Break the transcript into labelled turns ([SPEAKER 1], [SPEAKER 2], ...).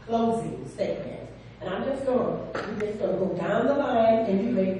[SPEAKER 1] closing statement. And we're just gonna go down the line and you make